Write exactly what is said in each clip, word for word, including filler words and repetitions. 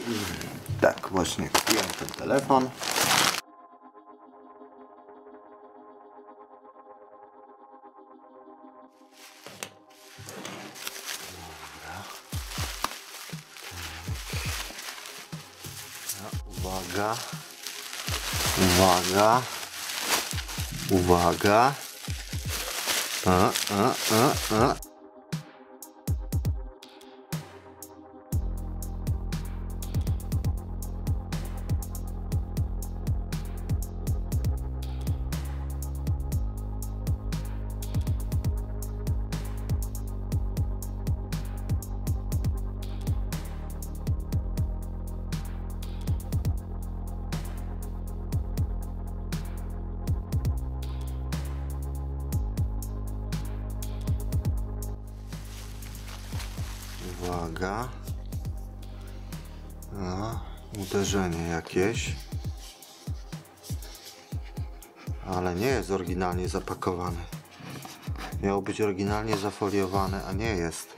Tak, właśnie kupiłem ten telefon. Uwaga, uwaga, uwaga, a, a, a, a. Uwaga. No, uderzenie jakieś. Ale nie jest oryginalnie zapakowany. Miało być oryginalnie zafoliowane, a nie jest.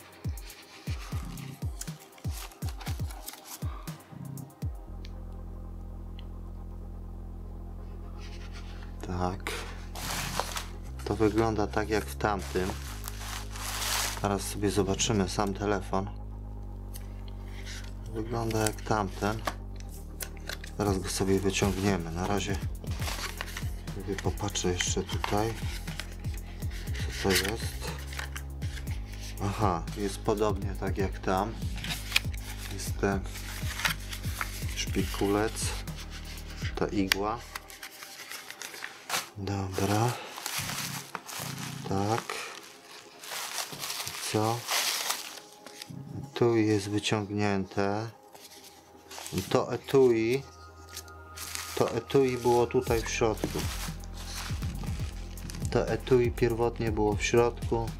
Tak. To wygląda tak jak w tamtym. Teraz sobie zobaczymy sam telefon. Wygląda jak tamten. Zaraz go sobie wyciągniemy. Na razie sobie popatrzę jeszcze tutaj. Co to jest? Aha, jest podobnie tak jak tam. Jest ten szpikulec. Ta igła. Dobra. Tak. Co? Tu jest wyciągnięte. To etui. To etui było tutaj w środku. To etui pierwotnie było w środku.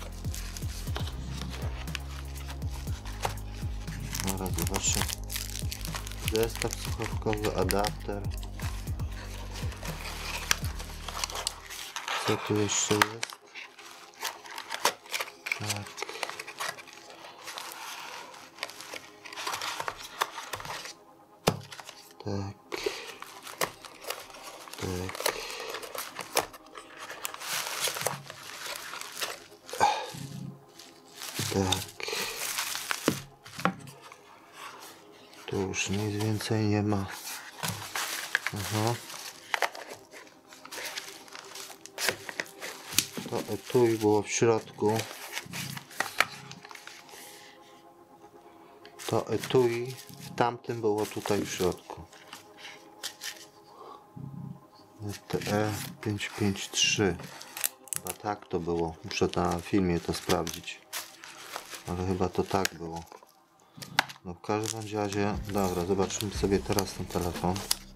Teraz zobaczę. Zestaw słuchawkowy, adapter. Co tu jeszcze jest? Tak. Tak. Tak. Tak. Tu już nic więcej nie ma. Aha. To etui było w środku. To etui w tamtym było tutaj w środku. T E pięćset pięćdziesiąt trzy. Chyba tak to było. Muszę na filmie to sprawdzić. Ale chyba to tak było. No w każdym razie, dobra, zobaczymy sobie teraz ten telefon.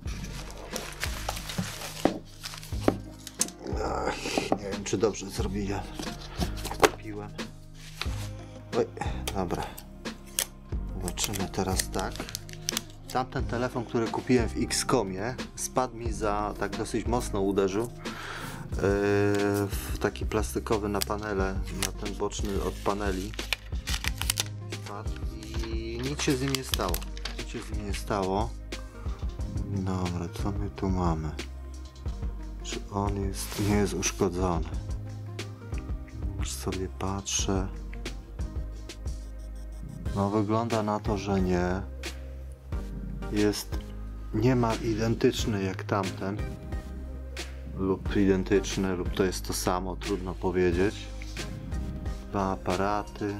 Ach, nie wiem, czy dobrze zrobiłem. Kupiłem. Oj, dobra. Zobaczymy teraz tak. Tamten telefon, który kupiłem w X-Comie, spadł mi za, tak dosyć mocno uderzył. Yy, w taki plastikowy na panele, na ten boczny od paneli. Spadł i nic się z nim nie stało. Nic się z nim nie stało. Dobra, co my tu mamy? Czy on jest, nie jest uszkodzony? Już sobie patrzę. No wygląda na to, że nie. Jest niemal identyczny jak tamten. Lub identyczny, lub to jest to samo, trudno powiedzieć. Dwa aparaty.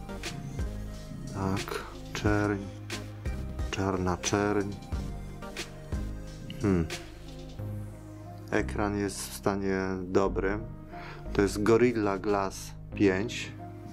Tak, czerń. Czarna czerń. Hmm. Ekran jest w stanie dobrym. To jest Gorilla Glass pięć.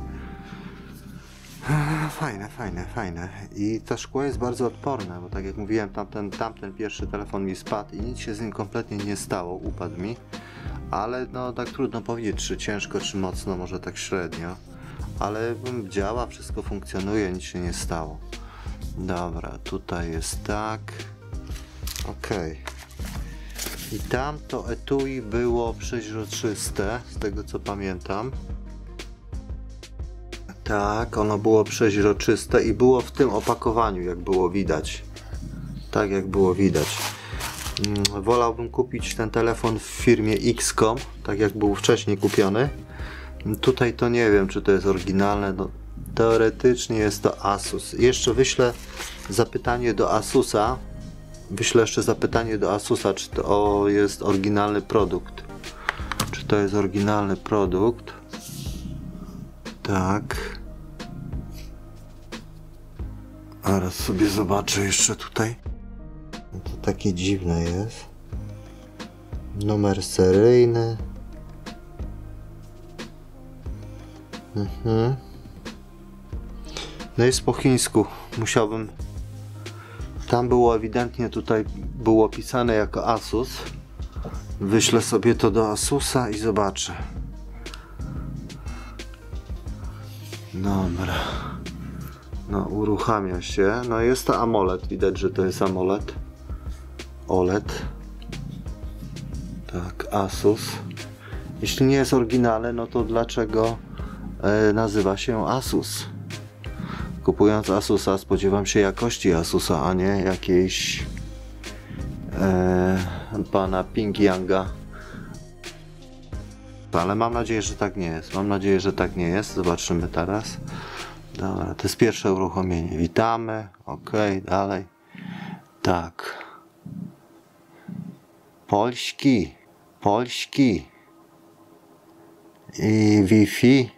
Fajne, fajne, fajne. I to szkło jest bardzo odporne, bo tak jak mówiłem, tamten, tamten pierwszy telefon mi spadł i nic się z nim kompletnie nie stało, upadł mi. Ale no tak trudno powiedzieć, czy ciężko, czy mocno, może tak średnio. Ale działa, wszystko funkcjonuje, nic się nie stało. Dobra, tutaj jest tak. Ok. I tam to etui było przeźroczyste, z tego co pamiętam. Tak, ono było przeźroczyste i było w tym opakowaniu, jak było widać. Tak jak było widać. Wolałbym kupić ten telefon w firmie X COM, tak jak był wcześniej kupiony. Tutaj to nie wiem, czy to jest oryginalne. No, teoretycznie jest to Asus. Jeszcze wyślę zapytanie do Asusa. Wyślę jeszcze zapytanie do Asusa, czy to jest oryginalny produkt. Czy to jest oryginalny produkt? Tak. Zaraz sobie zobaczę jeszcze tutaj. No to takie dziwne jest. Numer seryjny. Mhm. No jest po chińsku. Musiałbym... Tam było ewidentnie, tutaj było pisane jako Asus. Wyślę sobie to do Asusa i zobaczę. Dobra. No, uruchamia się. No, jest to AMOLED. Widać, że to jest AMOLED. O L E D. Tak, Asus. Jeśli nie jest oryginalny, no to dlaczego e, nazywa się Asus? Kupując Asusa, spodziewam się jakości Asusa, a nie jakiejś e, pana Pingyanga. Ale mam nadzieję, że tak nie jest. Mam nadzieję, że tak nie jest. Zobaczymy teraz. Dobra, to jest pierwsze uruchomienie. Witamy. Ok, dalej. Tak. Polski. Polski. I Wi-Fi.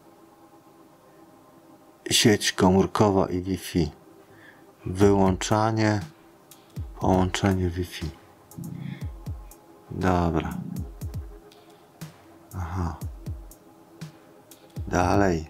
Sieć komórkowa i Wi-Fi. Wyłączanie. Połączenie Wi-Fi. Dobra. Aha. Dalej.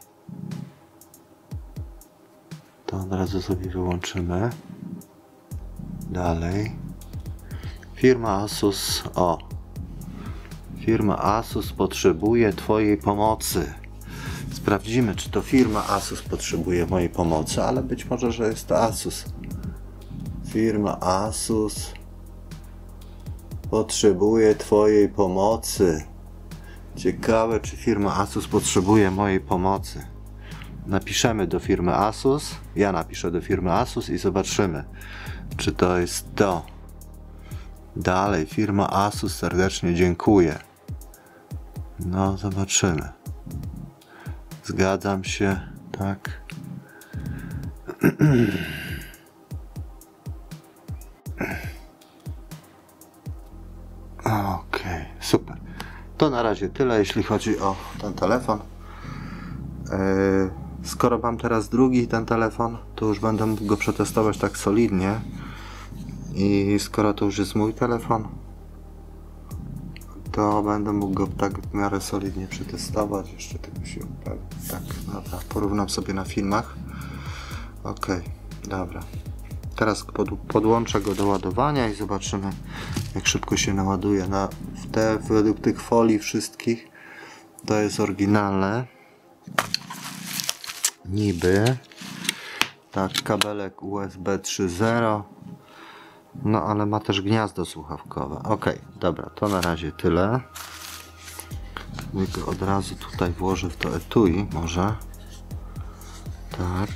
To od razu sobie wyłączymy. Dalej. Firma Asus. O. Firma Asus potrzebuje Twojej pomocy. Sprawdzimy, czy to firma Asus potrzebuje mojej pomocy, ale być może, że jest to Asus. Firma Asus potrzebuje Twojej pomocy. Ciekawe, czy firma Asus potrzebuje mojej pomocy. Napiszemy do firmy Asus. Ja napiszę do firmy Asus i zobaczymy, czy to jest to. Dalej, firma Asus serdecznie dziękuję. No, zobaczymy. Zgadzam się, tak. Ok, super. To na razie tyle, jeśli chodzi o ten telefon. Yy, skoro mam teraz drugi ten telefon, to już będę mógł go przetestować tak solidnie. I skoro to już jest mój telefon, to będę mógł go tak w miarę solidnie przetestować. Jeszcze tego się upewnię. Tak, dobra, porównam sobie na filmach. Ok, dobra. Teraz pod, podłączę go do ładowania i zobaczymy, jak szybko się naładuje. Na, w te, według tych folii wszystkich to jest oryginalne. Niby. Tak, kabelek U S B trzy zero. No, ale ma też gniazdo słuchawkowe. Ok, dobra, to na razie tyle. Go od razu tutaj włożę w to etui, może. Tak.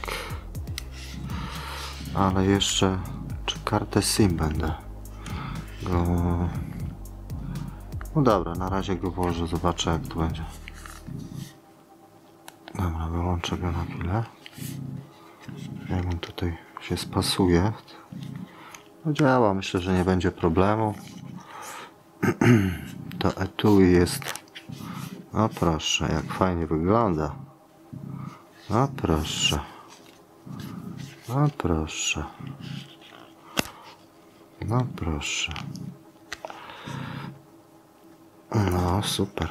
Ale jeszcze, czy kartę SIM będę go... No dobra, na razie go włożę, zobaczę, jak to będzie. Dobra, wyłączę go na chwilę. Jak on tutaj się spasuje. No działa, myślę, że nie będzie problemu. To etui jest... No proszę, jak fajnie wygląda. No proszę. No proszę. No proszę. No super.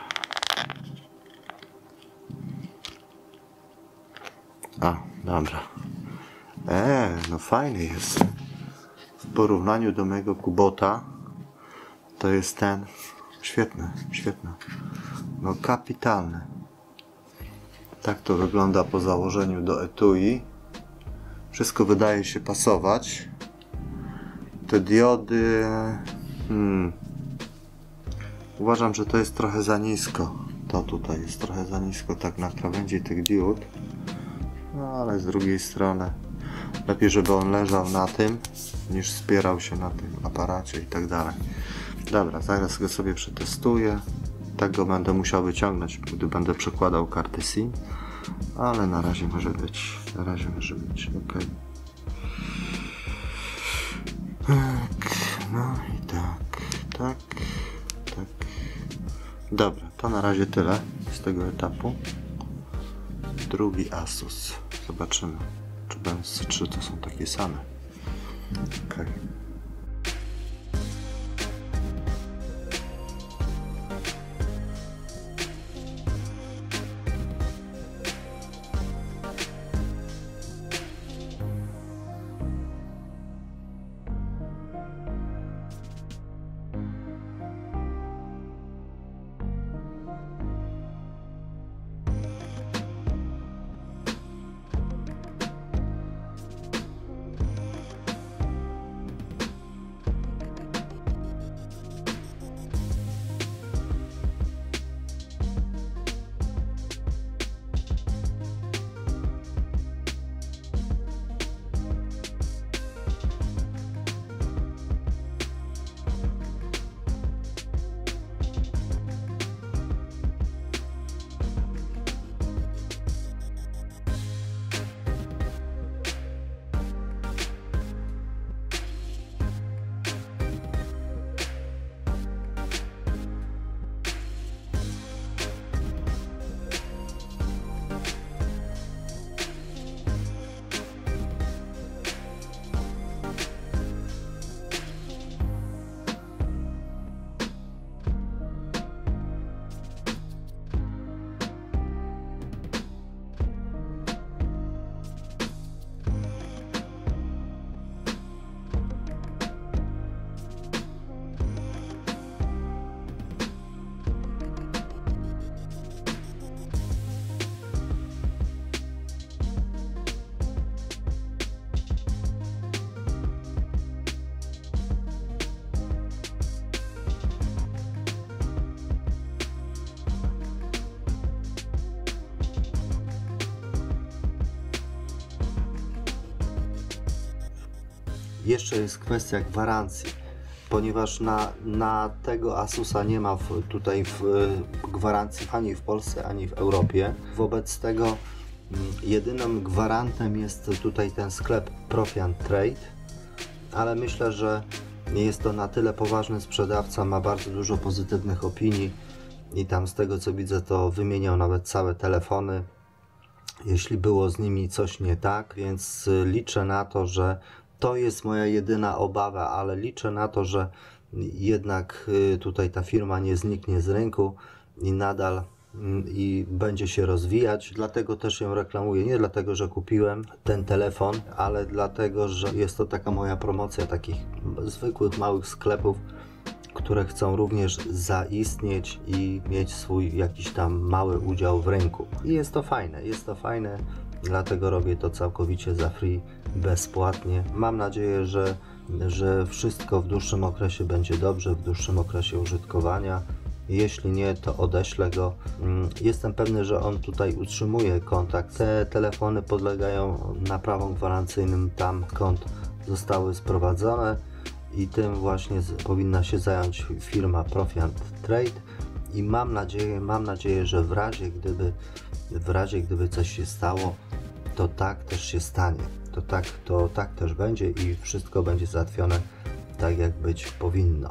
A, dobra. Eee, no fajny jest. W porównaniu do mojego Kubota to jest ten świetny, świetny. No kapitalny. Tak to wygląda po założeniu do etui. Wszystko wydaje się pasować. Te diody... Hmm, uważam, że to jest trochę za nisko. To tutaj jest trochę za nisko, tak na krawędzi tych diod. No ale z drugiej strony lepiej, żeby on leżał na tym, niż spierał się na tym aparacie i tak dalej. Dobra, zaraz go sobie przetestuję. Tak go będę musiał wyciągnąć, gdy będę przekładał karty SIM, ale na razie może być. Na razie może być, ok. Tak, no i tak, tak, tak. Dobra, to na razie tyle z tego etapu. Drugi Asus. Zobaczymy, czy, będzie, czy to są takie same. Okay. Jeszcze jest kwestia gwarancji, ponieważ na, na tego Asusa nie ma w, tutaj w, gwarancji ani w Polsce, ani w Europie. Wobec tego jedynym gwarantem jest tutaj ten sklep Profiant Trade, ale myślę, że jest to na tyle poważny sprzedawca, ma bardzo dużo pozytywnych opinii i tam z tego co widzę to wymieniał nawet całe telefony, jeśli było z nimi coś nie tak, więc liczę na to, że to jest moja jedyna obawa, ale liczę na to, że jednak tutaj ta firma nie zniknie z rynku i nadal i będzie się rozwijać. Dlatego też ją reklamuję. Nie dlatego, że kupiłem ten telefon, ale dlatego, że jest to taka moja promocja takich zwykłych małych sklepów, które chcą również zaistnieć i mieć swój jakiś tam mały udział w rynku. I jest to fajne, jest to fajne. Dlatego robię to całkowicie za free, bezpłatnie. Mam nadzieję, że, że wszystko w dłuższym okresie będzie dobrze, w dłuższym okresie użytkowania. Jeśli nie, to odeślę go. Jestem pewny, że on tutaj utrzymuje kontakt. Te telefony podlegają naprawom gwarancyjnym tam, skąd zostały sprowadzone i tym właśnie z, powinna się zająć firma Profiant Trade i mam nadzieję, mam nadzieję, że w razie gdyby w razie gdyby coś się stało, to tak też się stanie. To tak, to tak też będzie i wszystko będzie załatwione tak, jak być powinno.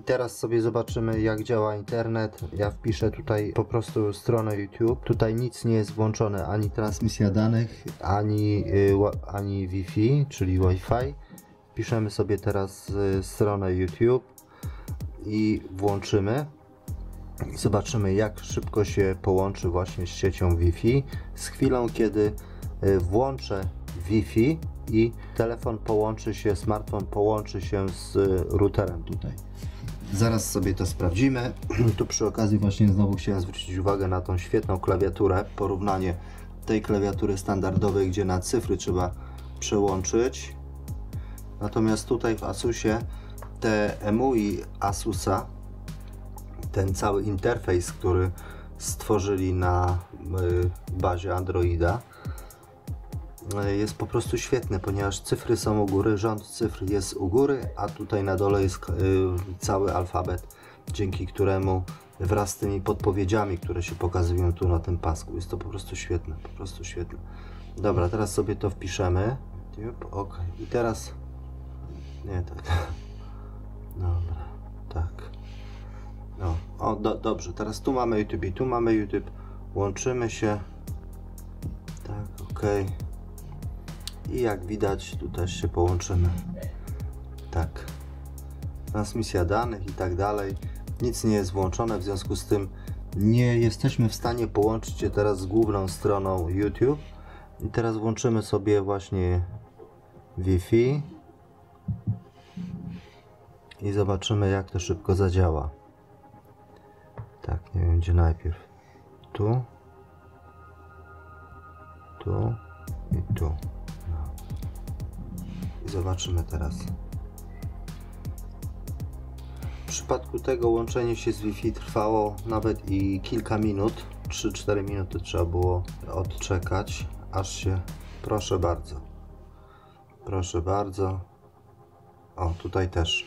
Teraz sobie zobaczymy, jak działa internet. Ja wpiszę tutaj po prostu stronę YouTube. Tutaj nic nie jest włączone, ani transmisja danych, ani, ani Wi-Fi, czyli Wi-Fi. Wpiszemy sobie teraz stronę YouTube i włączymy. I zobaczymy, jak szybko się połączy właśnie z siecią Wi-Fi. Z chwilą, kiedy włączę Wi-Fi i telefon połączy się, smartfon połączy się z routerem tutaj. Zaraz sobie to sprawdzimy. Tu przy okazji właśnie znowu chciałem zwrócić uwagę na tą świetną klawiaturę. Porównanie tej klawiatury standardowej, gdzie na cyfry trzeba przełączyć. Natomiast tutaj w Asusie te E M U I Asusa, ten cały interfejs, który stworzyli na bazie Androida, jest po prostu świetny, ponieważ cyfry są u góry, rząd cyfr jest u góry, a tutaj na dole jest cały alfabet, dzięki któremu wraz z tymi podpowiedziami, które się pokazują tu na tym pasku, jest to po prostu świetne, po prostu świetne. Dobra, teraz sobie to wpiszemy. Ok, i teraz nie tak. Dobra, tak. No, o, do, dobrze, teraz tu mamy YouTube i tu mamy YouTube. Łączymy się. Tak, ok. I jak widać, tu też się połączymy. Tak. Transmisja danych i tak dalej. Nic nie jest włączone, w związku z tym nie jesteśmy w stanie połączyć się teraz z główną stroną YouTube. I teraz włączymy sobie właśnie Wi-Fi. I zobaczymy, jak to szybko zadziała. Tak, nie wiem, gdzie najpierw. Tu. Tu. I tu. No. I zobaczymy teraz. W przypadku tego łączenie się z Wi-Fi trwało nawet i kilka minut. trzy cztery minuty trzeba było odczekać, aż się... Proszę bardzo. Proszę bardzo. O, tutaj też.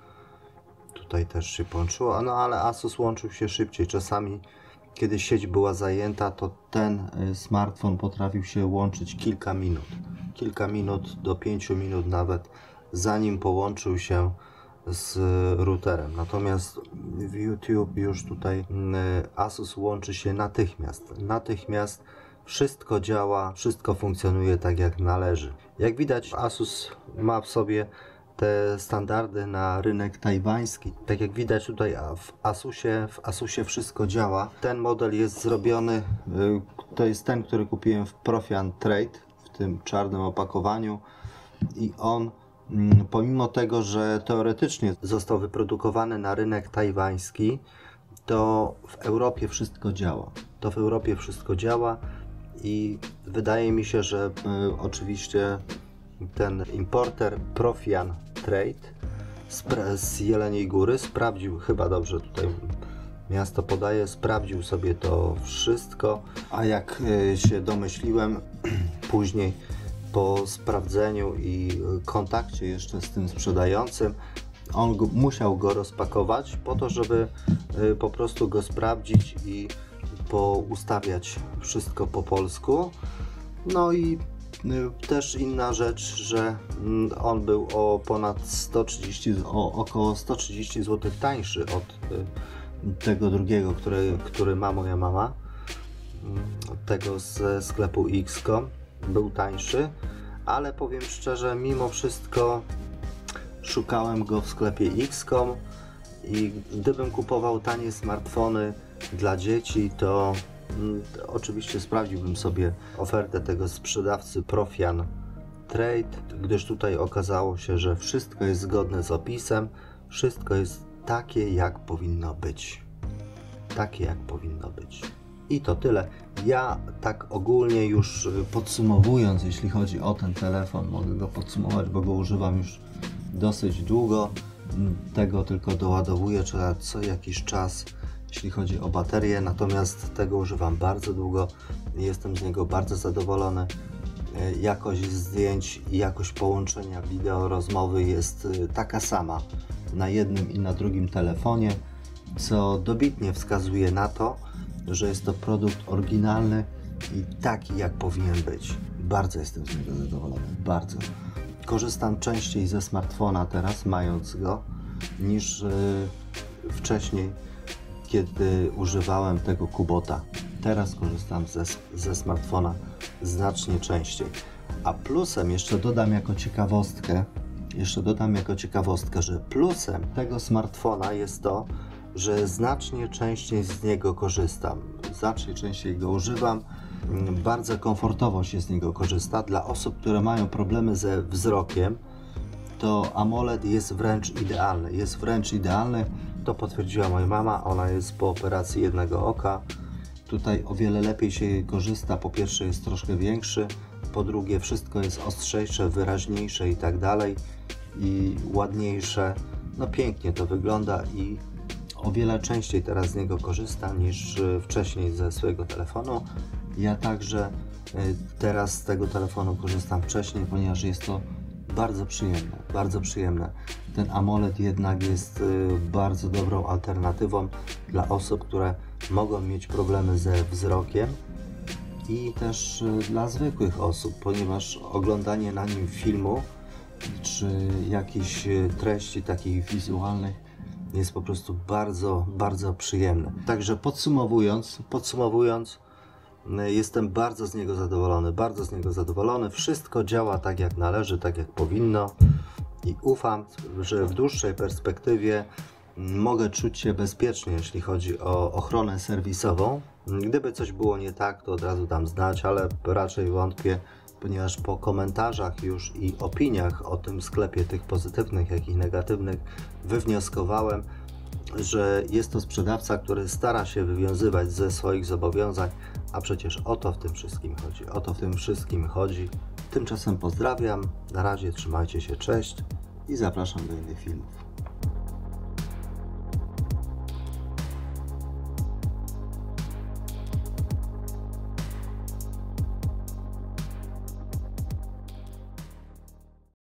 Tutaj też się połączyło, no ale Asus łączył się szybciej. Czasami, kiedy sieć była zajęta, to ten smartfon potrafił się łączyć kilka minut. Kilka minut do pięciu minut nawet, zanim połączył się z routerem. Natomiast w YouTube już tutaj Asus łączy się natychmiast. Natychmiast wszystko działa, wszystko funkcjonuje tak jak należy. Jak widać, Asus ma w sobie te standardy na rynek tajwański. Tak jak widać tutaj w Asusie, w Asusie wszystko działa. Ten model jest zrobiony, to jest ten, który kupiłem w Profian Trade, w tym czarnym opakowaniu, i on pomimo tego, że teoretycznie został wyprodukowany na rynek tajwański, to w Europie wszystko działa. To w Europie wszystko działa i wydaje mi się, że y, oczywiście ten importer Profian Trade z, z Jeleniej Góry sprawdził, chyba dobrze tutaj miasto podaje, sprawdził sobie to wszystko, a jak y, się domyśliłem później po sprawdzeniu i kontakcie jeszcze z tym sprzedającym, on go, musiał go rozpakować po to, żeby y, po prostu go sprawdzić i poustawiać wszystko po polsku. No i y, też inna rzecz, że y, on był o ponad sto trzydzieści, o około sto trzydzieści złotych tańszy od y, tego drugiego, który, który ma moja mama, y, od tego ze sklepu X kropka com. Był tańszy, ale powiem szczerze, mimo wszystko szukałem go w sklepie X kropka com i gdybym kupował tanie smartfony dla dzieci, to mm, oczywiście sprawdziłbym sobie ofertę tego sprzedawcy Profian Trade, gdyż tutaj okazało się, że wszystko jest zgodne z opisem, wszystko jest takie, jak powinno być. Takie, jak powinno być. I to tyle. Ja tak ogólnie już podsumowując, jeśli chodzi o ten telefon, mogę go podsumować, bo go używam już dosyć długo. Tego tylko doładowuję co jakiś czas, jeśli chodzi o baterię, natomiast tego używam bardzo długo i jestem z niego bardzo zadowolony. Jakość zdjęć i jakość połączenia wideo rozmowy jest taka sama na jednym i na drugim telefonie, co dobitnie wskazuje na to, że jest to produkt oryginalny i taki, jak powinien być. Bardzo jestem z niego zadowolony, bardzo. Korzystam częściej ze smartfona teraz, mając go, niż wcześniej, kiedy używałem tego Kubota. Teraz korzystam ze, ze smartfona znacznie częściej. A plusem, jeszcze dodam jako ciekawostkę, jeszcze dodam jako ciekawostkę, że plusem tego smartfona jest to, że znacznie częściej z niego korzystam. Znacznie częściej go używam. Bardzo komfortowo się z niego korzysta. Dla osób, które mają problemy ze wzrokiem, to AMOLED jest wręcz idealny. Jest wręcz idealny. To potwierdziła moja mama. Ona jest po operacji jednego oka. Tutaj o wiele lepiej się korzysta. Po pierwsze jest troszkę większy. Po drugie wszystko jest ostrzejsze, wyraźniejsze i tak dalej. I ładniejsze. No pięknie to wygląda i o wiele częściej teraz z niego korzystam niż wcześniej ze swojego telefonu. Ja także teraz z tego telefonu korzystam wcześniej, ponieważ jest to bardzo przyjemne, bardzo przyjemne. Ten AMOLED jednak jest bardzo dobrą alternatywą dla osób, które mogą mieć problemy ze wzrokiem i też dla zwykłych osób, ponieważ oglądanie na nim filmu czy jakichś treści takich wizualnych jest po prostu bardzo, bardzo przyjemne. Także podsumowując, podsumowując, jestem bardzo z niego zadowolony, bardzo z niego zadowolony. Wszystko działa tak jak należy, tak jak powinno i ufam, że w dłuższej perspektywie mogę czuć się bezpiecznie, jeśli chodzi o ochronę serwisową. Gdyby coś było nie tak, to od razu dam znać, ale raczej wątpię, ponieważ po komentarzach już i opiniach o tym sklepie, tych pozytywnych, jak i negatywnych, wywnioskowałem, że jest to sprzedawca, który stara się wywiązywać ze swoich zobowiązań, a przecież o to w tym wszystkim chodzi. O to w tym wszystkim chodzi. Tymczasem pozdrawiam, na razie trzymajcie się, cześć i zapraszam do innych filmów.